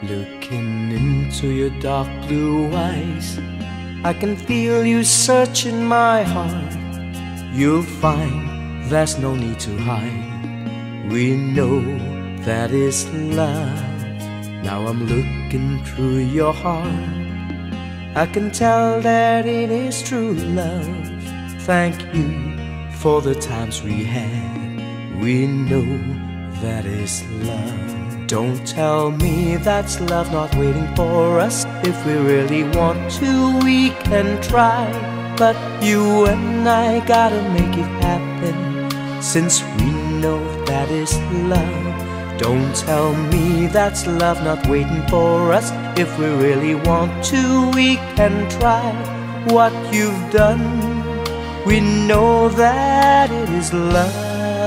Looking into your dark blue eyes, I can feel you searching my heart. You'll find there's no need to hide. We know that is love. Now I'm looking through your heart. I can tell that it is true love. Thank you for the times we had. We know that is love. Don't tell me that's love not waiting for us. If we really want to, we can try. But you and I gotta make it happen, since we know that is love. Don't tell me that's love not waiting for us. If we really want to, we can try. What you've done, we know that it is love.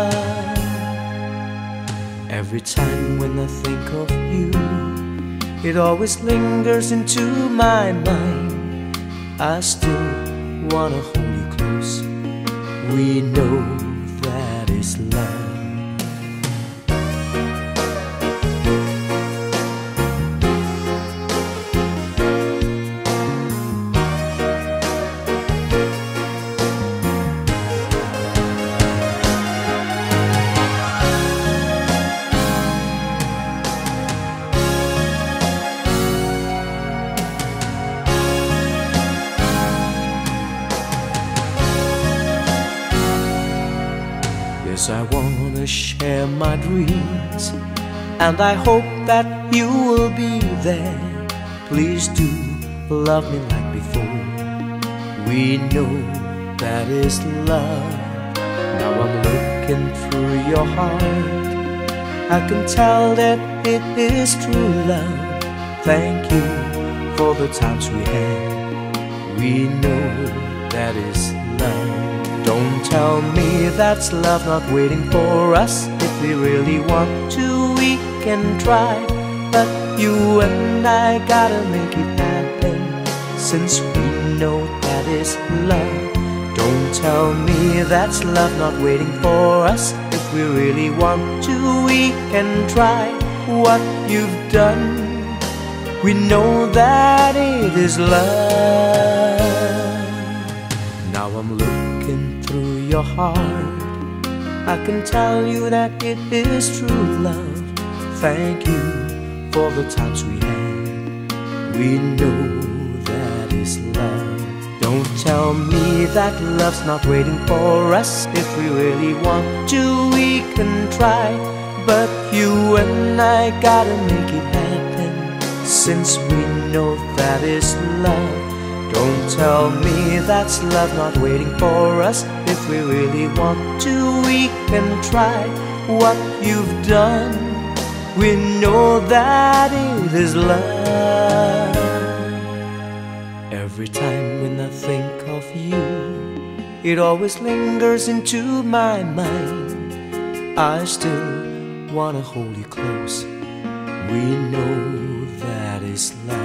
Every time when I think of you, it always lingers into my mind. I still wanna hold you close. We know that is love. Yes, I wanna share my dreams, and I hope that you will be there. Please do love me like before. We know that is love. Now I'm looking through your heart. I can tell that it is true love. Thank you for the times we had. We know that is love. Don't tell me that's love not waiting for us. If we really want to, we can try. But you and I gotta make it happen, since we know that is love. Don't tell me that's love not waiting for us. If we really want to, we can try. What you've done, we know that it is love. Now I'm looking through your heart. I can tell you that it is true love. Thank you for the times we had. We know that is love. Don't tell me that love's not waiting for us. If we really want to, we can try. But you and I gotta make it happen, since we know that is love. Don't tell me that's love not waiting for us. If we really want to, we can try. What you've done, we know that it is love. Every time when I think of you, it always lingers into my mind. I still wanna hold you close. We know that is love.